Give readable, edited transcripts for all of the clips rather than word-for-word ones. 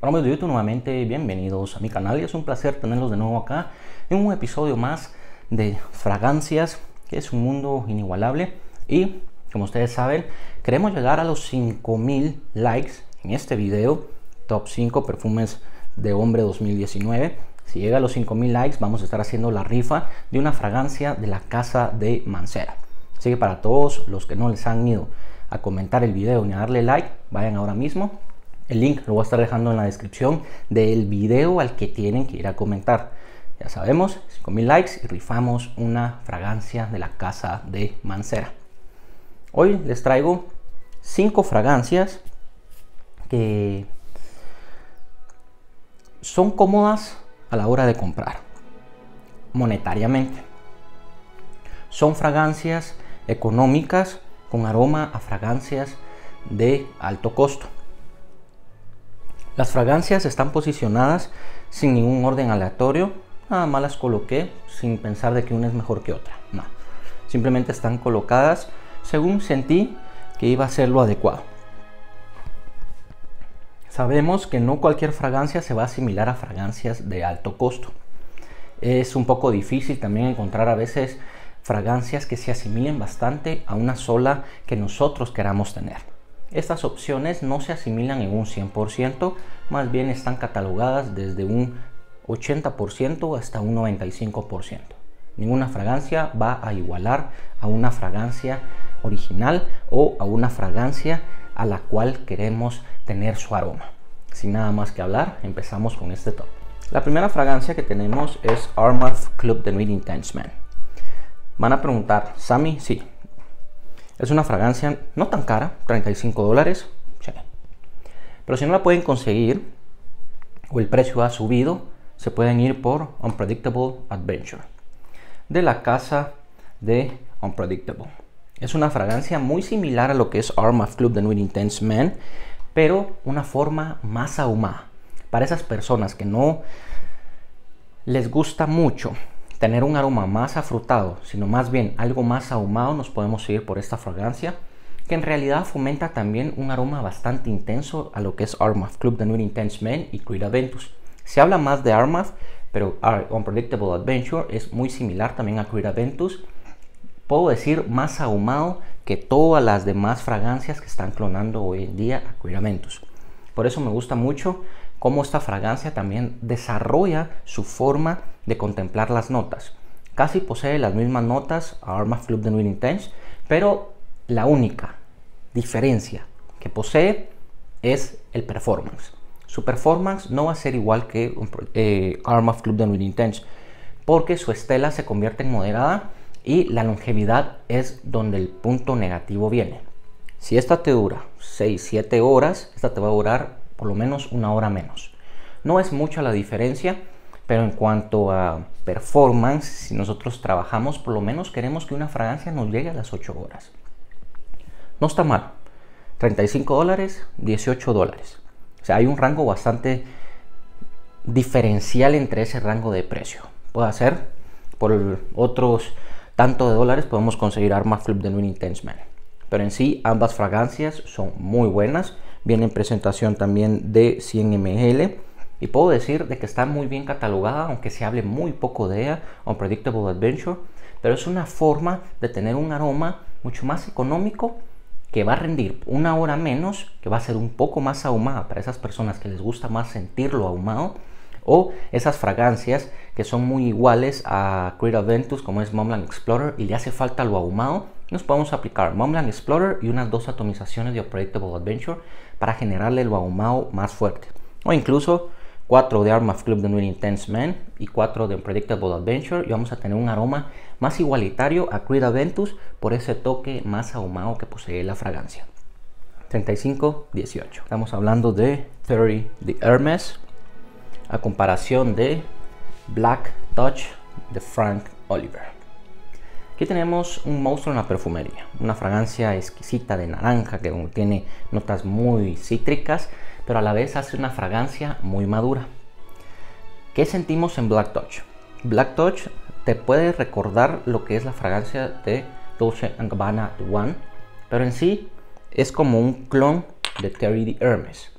Hola amigos de YouTube, nuevamente bienvenidos a mi canal y es un placer tenerlos de nuevo acá en un episodio más de fragancias, que es un mundo inigualable. Y como ustedes saben, queremos llegar a los 5000 likes en este video, top 5 perfumes de hombre 2019. Si llega a los 5000 likes vamos a estar haciendo la rifa de una fragancia de la casa de Mancera. Así que para todos los que no les han ido a comentar el video ni a darle like, vayan ahora mismo. El link lo voy a estar dejando en la descripción del video al que tienen que ir a comentar. Ya sabemos, 5000 likes y rifamos una fragancia de la casa de Mancera. Hoy les traigo 5 fragancias que son cómodas a la hora de comprar monetariamente. Son fragancias económicas con aroma a fragancias de alto costo. Las fragancias están posicionadas sin ningún orden aleatorio, nada más las coloqué sin pensar de que una es mejor que otra, no, simplemente están colocadas según sentí que iba a ser lo adecuado. Sabemos que no cualquier fragancia se va a asimilar a fragancias de alto costo. Es un poco difícil también encontrar a veces fragancias que se asimilen bastante a una sola que nosotros queramos tener. Estas opciones no se asimilan en un 100%, más bien están catalogadas desde un 80% hasta un 95%. Ninguna fragancia va a igualar a una fragancia original o a una fragancia a la cual queremos tener su aroma. Sin nada más que hablar, empezamos con este top. La primera fragancia que tenemos es Armaf Club de Nuit Intense Man. Van a preguntar, Sammy, sí. Es una fragancia no tan cara, $35. Sí. Pero si no la pueden conseguir o el precio ha subido, se pueden ir por Unpredictable Adventure de la casa de Unpredictable. Es una fragancia muy similar a lo que es Armaf Club de Nuit Intense Man, pero una forma más ahumada. Para esas personas que no les gusta mucho tener un aroma más afrutado, sino más bien algo más ahumado, nos podemos ir por esta fragancia, que en realidad fomenta también un aroma bastante intenso a lo que es Armaf Club de Nuit Intense Man y Creed Aventus. Se habla más de Armaf, pero Unpredictable Adventure es muy similar también a Creed Aventus. Puedo decir más ahumado que todas las demás fragancias que están clonando hoy en día a Creed Aventus. Por eso me gusta mucho cómo esta fragancia también desarrolla su forma de contemplar las notas. Casi posee las mismas notas a Armaf Club de Nuit Intense, pero la única diferencia que posee es el performance. Su performance no va a ser igual que Armaf Club de Nuit Intense, porque su estela se convierte en moderada y la longevidad es donde el punto negativo viene. Si esta te dura 6-7 horas, esta te va a durar por lo menos una hora menos. No es mucha la diferencia, pero en cuanto a performance, si nosotros trabajamos, por lo menos queremos que una fragancia nos llegue a las 8 horas. No está mal. $35, $18. O sea, hay un rango bastante diferencial entre ese rango de precio. Puede ser por otros tanto de dólares podemos conseguir Armaf Club de Nuit Intense Man. Pero en sí ambas fragancias son muy buenas. Viene en presentación también de 100 ml. Y puedo decir de que está muy bien catalogada, aunque se hable muy poco de ella, Unpredictable Adventure. Pero es una forma de tener un aroma mucho más económico, que va a rendir una hora menos, que va a ser un poco más ahumada para esas personas que les gusta más sentirlo ahumado. O esas fragancias que son muy iguales a Creed Aventus, como es Montblanc Explorer, y le hace falta lo ahumado. Nos podemos aplicar Montblanc Explorer y unas 2 atomizaciones de Unpredictable Adventure para generarle lo ahumado más fuerte. O incluso 4 de Armaf Club de Nuit Intense Man y 4 de Unpredictable Adventure, y vamos a tener un aroma más igualitario a Creed Aventus por ese toque más ahumado que posee la fragancia. 35-18. Estamos hablando de 30 de Hermes a comparación de Black Touch de Frank Oliver. Aquí tenemos un monstruo en la perfumería, una fragancia exquisita de naranja que tiene notas muy cítricas, pero a la vez hace una fragancia muy madura. ¿Qué sentimos en Black Touch? Black Touch te puede recordar lo que es la fragancia de Dolce & Gabbana One, pero en sí es como un clon de Thierry Hermes.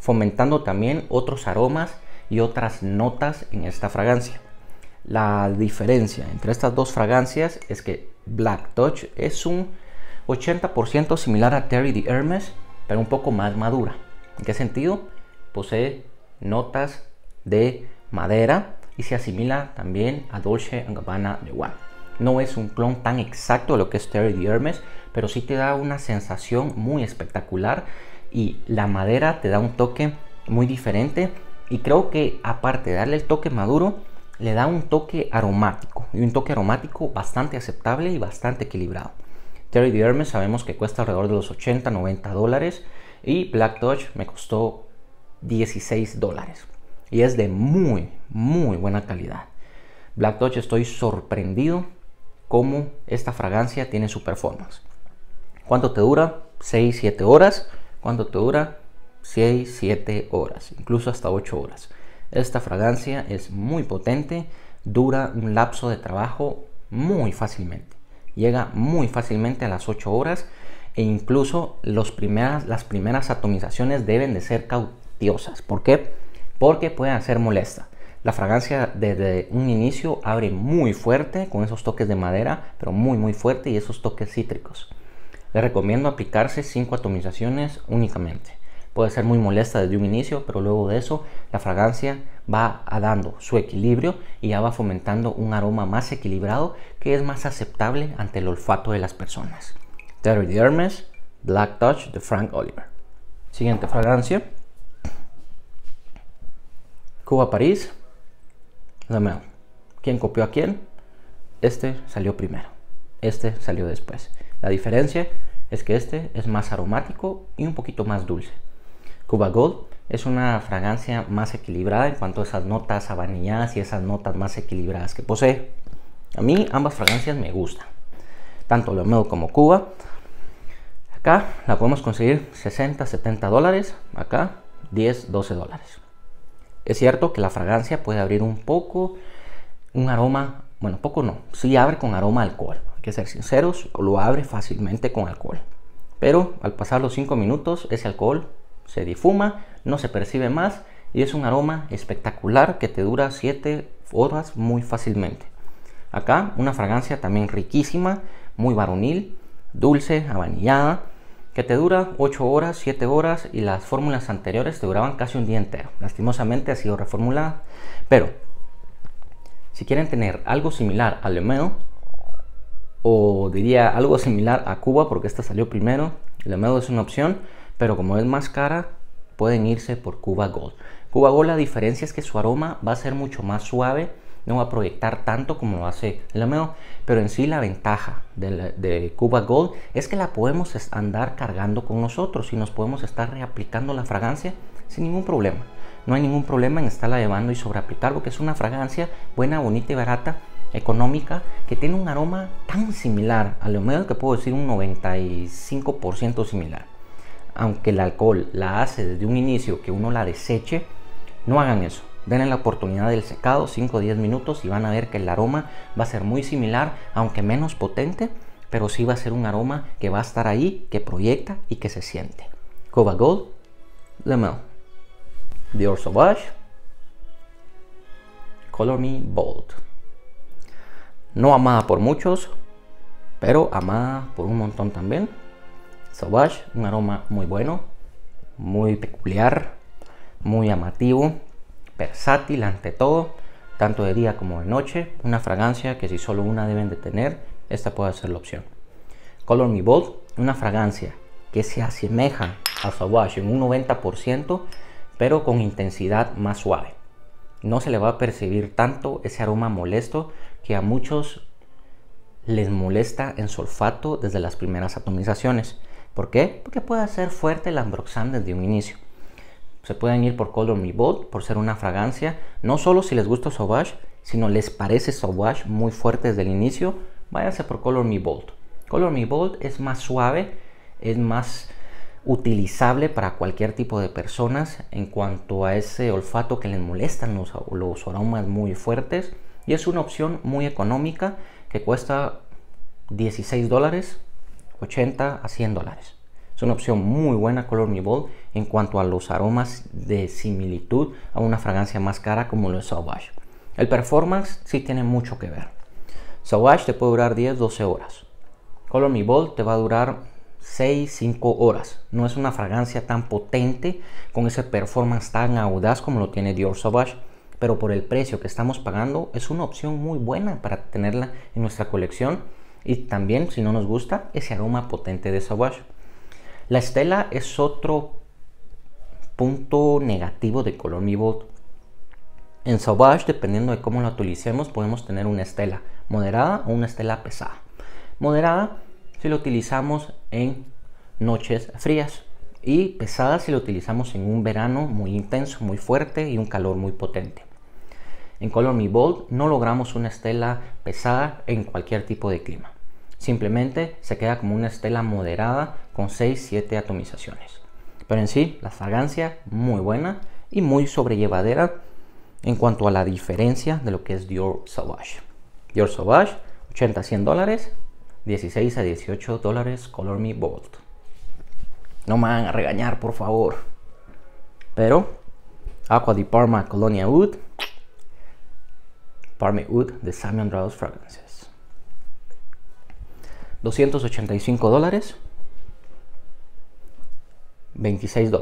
fomentando también otros aromas y otras notas en esta fragancia. La diferencia entre estas dos fragancias es que Black Touch es un 80% similar a Terry de Hermes, pero un poco más madura. ¿En qué sentido? Posee notas de madera y se asimila también a Dolce & Gabbana de One. No es un clon tan exacto de lo que es Terry de Hermes, pero sí te da una sensación muy espectacular y la madera te da un toque muy diferente, y creo que aparte de darle el toque maduro, le da un toque aromático, y un toque aromático bastante aceptable y bastante equilibrado. Terry de Hermes sabemos que cuesta alrededor de los 80-90 dólares y Black Touch me costó 16 dólares y es de muy buena calidad. Black Touch, estoy sorprendido cómo esta fragancia tiene su performance. ¿Cuánto te dura? 6-7 horas. ¿Cuánto te dura? 6-7 horas, incluso hasta 8 horas. Esta fragancia es muy potente, dura un lapso de trabajo muy fácilmente. Llega muy fácilmente a las 8 horas e incluso las primeras atomizaciones deben de ser cautelosas. ¿Por qué? Porque pueden ser molestas. La fragancia desde un inicio abre muy fuerte con esos toques de madera, pero muy fuerte, y esos toques cítricos. Les recomiendo aplicarse 5 atomizaciones únicamente. Puede ser muy molesta desde un inicio, pero luego de eso la fragancia va dando su equilibrio y ya va fomentando un aroma más equilibrado que es más aceptable ante el olfato de las personas. Terry de Hermes, Black Touch de Frank Oliver. Siguiente fragancia. Cuba París, Le Male. ¿Quién copió a quién? Este salió primero, este salió después. La diferencia es que este es más aromático y un poquito más dulce. Cuba Gold es una fragancia más equilibrada en cuanto a esas notas avanilladas y esas notas más equilibradas que posee. A mí ambas fragancias me gustan, tanto Le Male como Cuba. Acá la podemos conseguir 60-70 dólares, acá 10-12 dólares. Es cierto que la fragancia puede abrir un poco un aroma, bueno, poco no, sí abre con aroma a alcohol, hay que ser sinceros, lo abre fácilmente con alcohol. Pero al pasar los 5 minutos ese alcohol se difuma, no se percibe más y es un aroma espectacular que te dura 7 horas muy fácilmente. Acá una fragancia también riquísima, muy varonil, dulce, avanillada, que te dura 8 horas, 7 horas, y las fórmulas anteriores te duraban casi un día entero. Lastimosamente ha sido reformulada, pero si quieren tener algo similar a Le Male, o diría algo similar a Cuba, porque esta salió primero, Le Male es una opción, pero como es más cara, pueden irse por Cuba Gold. Cuba Gold, la diferencia es que su aroma va a ser mucho más suave, no va a proyectar tanto como lo hace Le Male, pero en sí la ventaja de Cuba Gold es que la podemos andar cargando con nosotros y nos podemos estar reaplicando la fragancia sin ningún problema. No hay ningún problema en estarla llevando y sobreaplicar, porque es una fragancia buena, bonita y barata, económica, que tiene un aroma tan similar a Le Male que puedo decir un 95% similar. Aunque el alcohol la hace desde un inicio que uno la deseche, no hagan eso. Denle la oportunidad del secado, 5 o 10 minutos, y van a ver que el aroma va a ser muy similar, aunque menos potente, pero sí va a ser un aroma que va a estar ahí, que proyecta y que se siente. Cuba Gold, Le Male. Dior Sauvage, Color Me Bold. No amada por muchos, pero amada por un montón también. Sauvage, un aroma muy bueno, muy peculiar, muy llamativo, versátil ante todo, tanto de día como de noche. Una fragancia que si solo una deben de tener, esta puede ser la opción. Color Me Bold, una fragancia que se asemeja a Sauvage en un 90%, pero con intensidad más suave. No se le va a percibir tanto ese aroma molesto que a muchos les molesta en su olfato desde las primeras atomizaciones. ¿Por qué? Porque puede ser fuerte el ambroxan desde un inicio. Se pueden ir por Color Me Bold por ser una fragancia, no solo si les gusta Sauvage, sino les parece Sauvage muy fuerte desde el inicio, váyanse por Color Me Bold. Color Me Bold es más suave, es más utilizable para cualquier tipo de personas en cuanto a ese olfato que les molestan los aromas muy fuertes, y es una opción muy económica que cuesta 16 dólares, 80 a 100 dólares. Es una opción muy buena Color Me Bold en cuanto a los aromas de similitud a una fragancia más cara como lo es Sauvage. El performance sí tiene mucho que ver. Sauvage te puede durar 10-12 horas. Color Me Bold te va a durar 6-5 horas. No es una fragancia tan potente con ese performance tan audaz como lo tiene Dior Sauvage, pero por el precio que estamos pagando es una opción muy buena para tenerla en nuestra colección, y también, si no nos gusta, ese aroma potente de Sauvage. La estela es otro punto negativo de Color Me Bold. En Sauvage, dependiendo de cómo la utilicemos, podemos tener una estela moderada o una estela pesada. Moderada si lo utilizamos en noches frías, y pesada si lo utilizamos en un verano muy intenso, muy fuerte y un calor muy potente. En Color Me Bold no logramos una estela pesada en cualquier tipo de clima. Simplemente se queda como una estela moderada con 6-7 atomizaciones. Pero en sí, la fragancia muy buena y muy sobrellevadera en cuanto a la diferencia de lo que es Dior Sauvage. Dior Sauvage, $80-100, $16-18 Color Me Bold. No me van a regañar, por favor. Pero Acqua di Parma Colonia Oud, Parma Oud de Saint Laurent Fragrances. $285, $26.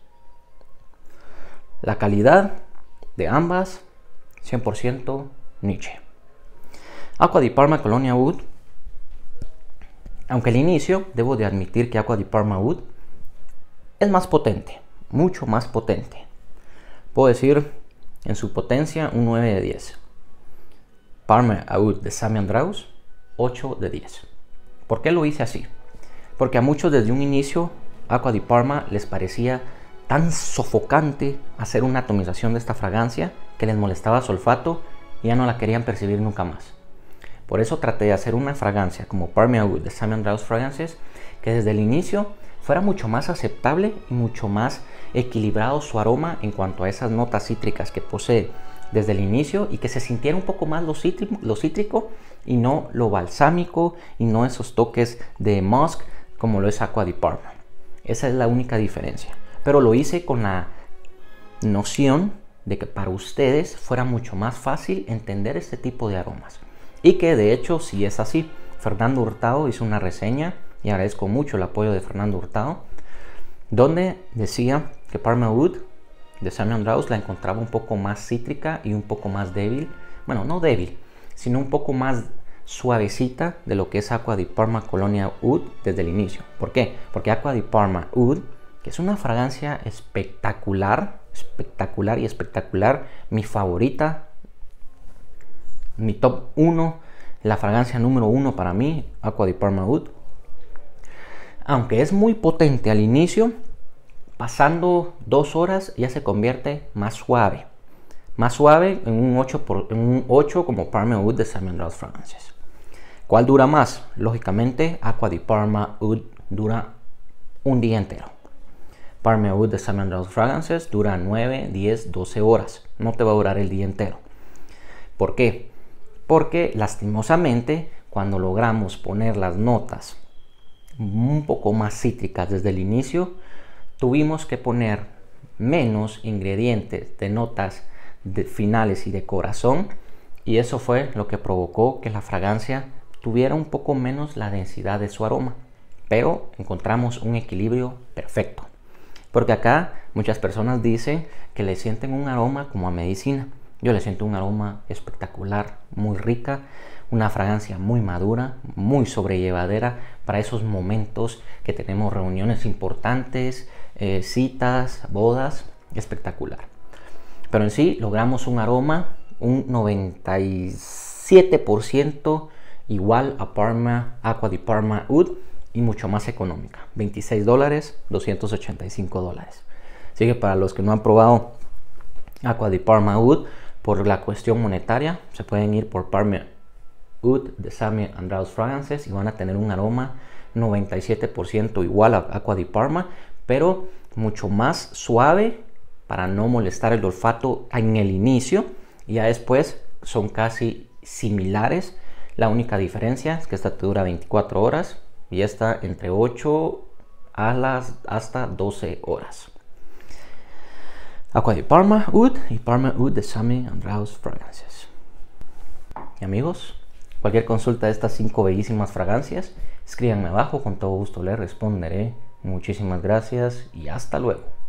La calidad de ambas 100% niche. Acqua di Parma Colonia Oud, aunque al inicio debo de admitir que Acqua di Parma Oud es más potente, mucho más potente. Puedo decir en su potencia un 9 de 10. Parma Oud de Saint Laurent, 8 de 10. ¿Por qué lo hice así? Porque a muchos desde un inicio Acqua di Parma les parecía tan sofocante hacer una atomización de esta fragancia que les molestaba su olfato y ya no la querían percibir nunca más. Por eso traté de hacer una fragancia como Parma Oud de Saint Laurent Fragrances que desde el inicio fuera mucho más aceptable y mucho más equilibrado su aroma en cuanto a esas notas cítricas que posee desde el inicio, y que se sintiera un poco más lo cítrico y no lo balsámico y no esos toques de musk como lo es Acqua di Parma. Esa es la única diferencia, pero lo hice con la noción de que para ustedes fuera mucho más fácil entender este tipo de aromas, y que de hecho sí es así. Fernando Hurtado hizo una reseña, y agradezco mucho el apoyo de Fernando Hurtado, donde decía que Parma Oud de Saint Laurent la encontraba un poco más cítrica y un poco más débil. Bueno, no débil, sino un poco más suavecita de lo que es Acqua di Parma Colonia Oud desde el inicio. ¿Por qué? Porque Acqua di Parma Oud, que es una fragancia espectacular, mi favorita, mi top 1, la fragancia número 1 para mí, Acqua di Parma Oud. Aunque es muy potente al inicio, pasando 2 horas ya se convierte más suave en un 8 como Parma Oud de Saint Laurent Fragrances. ¿Cuál dura más? Lógicamente Acqua di Parma Oud dura un día entero. Parma Oud de Saint Laurent Fragrances dura 9, 10, 12 horas. No te va a durar el día entero. ¿Por qué? Porque lastimosamente cuando logramos poner las notas un poco más cítricas desde el inicio, tuvimos que poner menos ingredientes de notas finales y de corazón, y eso fue lo que provocó que la fragancia tuviera un poco menos la densidad de su aroma, pero encontramos un equilibrio perfecto. Porque acá muchas personas dicen que le sienten un aroma como a medicina. Yo le siento un aroma espectacular, muy rica, una fragancia muy madura, muy sobrellevadera para esos momentos que tenemos reuniones importantes, citas, bodas, espectacular. Pero en sí logramos un aroma un 97% igual a Acqua di Parma Oud, y mucho más económica, $26, $285. Así que para los que no han probado Acqua di Parma Oud por la cuestión monetaria, se pueden ir por Parma Oud de Saint Laurent Fragrances y van a tener un aroma 97% igual a Acqua di Parma, pero mucho más suave para no molestar el olfato en el inicio, y ya después son casi similares. La única diferencia es que esta te dura 24 horas y esta entre 8 hasta 12 horas. Aqua de Parma Oud y Parma Oud de Sami Andraus Fragancias. Y amigos, cualquier consulta de estas 5 bellísimas fragancias, escríbanme abajo, con todo gusto les responderé. Muchísimas gracias y hasta luego.